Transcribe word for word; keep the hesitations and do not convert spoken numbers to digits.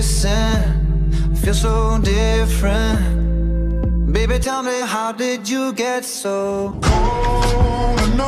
Listen, feel so different. Baby, tell me, how did you get so cold?